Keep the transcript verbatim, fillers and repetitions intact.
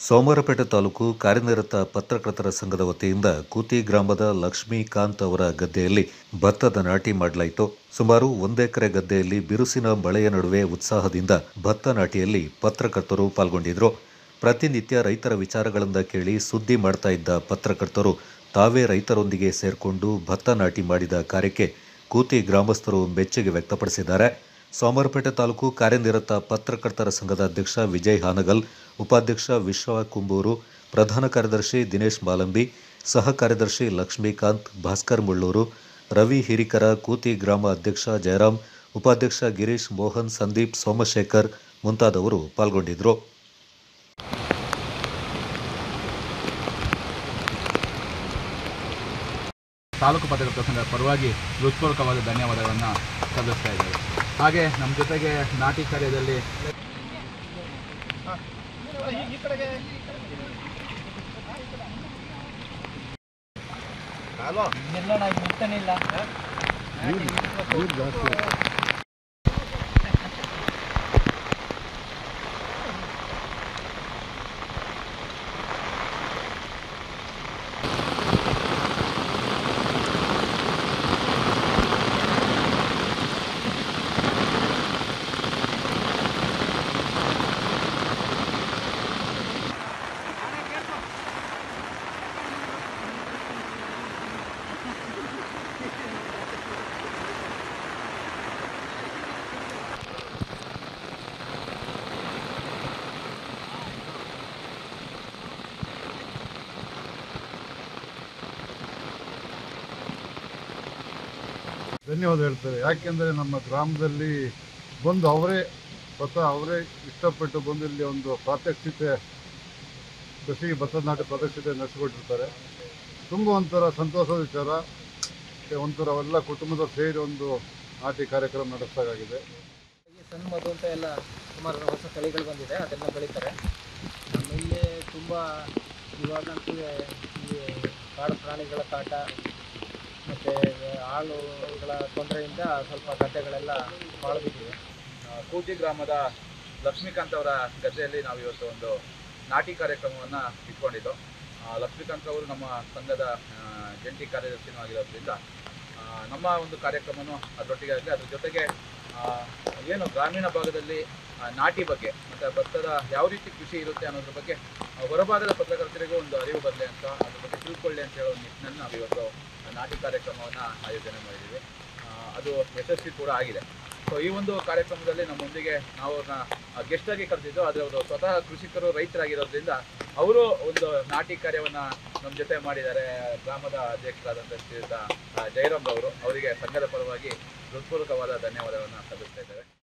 ಸೋಮವಾರಪೇಟೆ ತಾಲೂಕು ಕಾರ್ಯನಿರತ ಪತ್ರಕರ್ತರ ಸಂಘದ ವತಿಯಿಂದ ಕೂತಿ ಗ್ರಾಮದ ಲಕ್ಷ್ಮೀಕಾಂತ್ ಅವರ ಗದ್ದೆಯಲ್ಲಿ ಭತ್ತದ ನಾಟಿ ಮಾಡಲಾಯಿತು. ಸುಮಾರು ಒಂದು ಎಕರೆ ಗದ್ದೆಯಲ್ಲಿ ಬಿರುಸಿನ ಮಳೆಯ ನಡುವೆ ಉತ್ಸಾಹದಿಂದ ಭತ್ತ ನಾಟಿಯಲ್ಲಿ ಪತ್ರಕರ್ತರು ಪಾಲ್ಗೊಂಡಿದ್ದರು. ಪ್ರತಿನಿತ್ಯ ರೈತರ ವಿಚಾರಗಳಿಂದ ಕೇಳಿ ಸುದ್ದಿ ಮಾಡ್ತಾ ಇದ್ದ ಪತ್ರಕರ್ತರು ತಾವೇ ರೈತರೊಂದಿಗೆ ಸೇರ್ಕೊಂಡು ಭತ್ತ ನಾಟಿ ಮಾಡಿದ ಕಾರ್ಯಕ್ಕೆ ಕೂತಿ ಗ್ರಾಮಸ್ಥರು ಮೆಚ್ಚುಗೆ ವ್ಯಕ್ತಪಡಿಸಿದ್ದಾರೆ. ಸೋಮವಾರಪೇಟೆ ತಾಲೂಕು ಕಾರ್ಯನಿರತ ಪತ್ರಕರ್ತರ ಸಂಘದ ಅಧ್ಯಕ್ಷ ವಿಜಯ್ ಹಾನಗಲ್, ಉಪಾಧ್ಯಕ್ಷ ವಿಶ್ವ ಕುಂಬೂರು, ಪ್ರಧಾನ ಕಾರ್ಯದರ್ಶಿ ದಿನೇಶ್ ಮಾಲಂಬಿ, ಸಹ ಕಾರ್ಯದರ್ಶಿ ಲಕ್ಷ್ಮೀಕಾಂತ್, ಭಾಸ್ಕರ್ ಮುಳ್ಳೂರು, ರವಿ ಹಿರಿಕರ, ಕೂತಿ ಗ್ರಾಮ ಅಧ್ಯಕ್ಷ ಜಯರಾಮ್, ಉಪಾಧ್ಯಕ್ಷ ಗಿರೀಶ್, ಮೋಹನ್, ಸಂದೀಪ್, ಸೋಮಶೇಖರ್ ಮುಂತಾದವರು ಪಾಲ್ಗೊಂಡಿದ್ದರು. ತಾಲೂಕು ಪತ್ರಕರ್ತರ ಸಂಘದ ಪರವಾಗಿ ಹೃತ್ಪೂರ್ವಕವಾದ ಧನ್ಯವಾದಗಳನ್ನು ಸಲ್ಲಿಸ್ತಾ ಇದ್ದೇವೆ. ಹಾಗೆ ನಮ್ಮ ಜೊತೆಗೆ ನಾಟಿ ಕಾರ್ಯದಲ್ಲಿ ಧನ್ಯವಾದ ಹೇಳ್ತಾರೆ. ಯಾಕೆಂದರೆ ನಮ್ಮ ಗ್ರಾಮದಲ್ಲಿ ಬಂದು ಅವರೇ ಸ್ವತಃ ಅವರೇ ಇಷ್ಟಪಟ್ಟು ಬಂದು ಇಲ್ಲಿ ಒಂದು ಪ್ರಾತ್ಯಕ್ಷಿತೆ ಕೃಷಿ ಭತ್ತದ ನಾಟಿ ಪ್ರಾತ್ಯಕ್ಷಿತೆ ನಡೆಸಿಕೊಟ್ಟಿರ್ತಾರೆ. ತುಂಬ ಒಂಥರ ಸಂತೋಷದ ವಿಚಾರ. ಒಂಥರ ಎಲ್ಲ ಕುಟುಂಬದ ಸೇರಿ ಒಂದು ನಾಟಿ ಕಾರ್ಯಕ್ರಮ ನಡೆಸಬೇಕಾಗಿದೆ. ಸಣ್ಣ ಮಧು ಅಂತ ಎಲ್ಲ ಸುಮಾರು ಹೊಸ ತಳಿಗಳು ಬಂದಿದೆ, ಅದೆಲ್ಲ ಬೆಳೀತಾರೆ. ನಮ್ಮಲ್ಲಿ ತುಂಬ ಇವಾಗಂತೂ ಈ ಕಾಡು ಪ್ರಾಣಿಗಳ ಕಾಟ ಮತ್ತು ಆಳುಗಳ ತೊಂದರೆಯಿಂದ ಸ್ವಲ್ಪ ಗದ್ದೆಗಳೆಲ್ಲ ಬಾಳ್ಬಿಟ್ಟಿವೆ. ಕೂತಿ ಗ್ರಾಮದ ಲಕ್ಷ್ಮೀಕಾಂತ್ ಅವರ ಗದ್ದೆಯಲ್ಲಿ ನಾವು ಇವತ್ತು ಒಂದು ನಾಟಿ ಕಾರ್ಯಕ್ರಮವನ್ನು ಇಟ್ಕೊಂಡಿದ್ದು. ಲಕ್ಷ್ಮೀಕಾಂತ್ ಅವರು ನಮ್ಮ ಸಂಘದ ಜಂಟಿ ಕಾರ್ಯದರ್ಶಿನೂ ಆಗಿರೋದ್ರಿಂದ ನಮ್ಮ ಒಂದು ಕಾರ್ಯಕ್ರಮನೂ ಅದರೊಟ್ಟಿಗೆ ಆಗಲಿ, ಅದ್ರ ಜೊತೆಗೆ ಏನು ಗ್ರಾಮೀಣ ಭಾಗದಲ್ಲಿ ನಾಟಿ ಬಗ್ಗೆ ಮತ್ತು ಭತ್ತದ ಯಾವ ರೀತಿ ಕೃಷಿ ಇರುತ್ತೆ ಅನ್ನೋದ್ರ ಬಗ್ಗೆ ಹೊರಭಾಗದ ಪತ್ರಕರ್ತರಿಗೂ ಒಂದು ಅರಿವು ಬರಲಿ ಅಂತ, ಅದ್ರ ಬಗ್ಗೆ ತಿಳ್ಕೊಳ್ಳಿ ಅಂತ ಹೇಳೋ ನಿಟ್ಟಿನಲ್ಲಿ ನಾವು ಇವತ್ತು ನಾಟಿ ಕಾರ್ಯಕ್ರಮವನ್ನು ಆಯೋಜನೆ ಮಾಡಿದ್ದೀವಿ. ಅದು ಯಶಸ್ವಿ ಕೂಡ ಆಗಿದೆ. ಸೊ ಈ ಒಂದು ಕಾರ್ಯಕ್ರಮದಲ್ಲಿ ನಮ್ಮೊಂದಿಗೆ ನಾವು ಅವ್ರನ್ನ ಗೆಸ್ಟಾಗಿ ಕರೆದಿದ್ದು, ಆದರೆ ಅವರು ಸ್ವತಃ ಕೃಷಿಕರು, ರೈತರಾಗಿರೋದ್ರಿಂದ ಅವರು ಒಂದು ನಾಟಿ ಕಾರ್ಯವನ್ನು ನಮ್ಮ ಜೊತೆ ಮಾಡಿದ್ದಾರೆ. ಗ್ರಾಮದ ಅಧ್ಯಕ್ಷರಾದಂಥ ಶ್ರೀಯುತ ಜಯರಾಮ್ ಅವರು, ಅವರಿಗೆ ಸಂಘದ ಪರವಾಗಿ ಹೃತ್ಪೂರ್ವಕವಾದ ಧನ್ಯವಾದಗಳನ್ನು ಸಲ್ಲಿಸ್ತಾ ಇದ್ದಾರೆ.